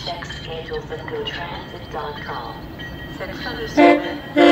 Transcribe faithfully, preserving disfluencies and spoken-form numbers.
Check schedules at go transit dot com. Cette fin de semaine.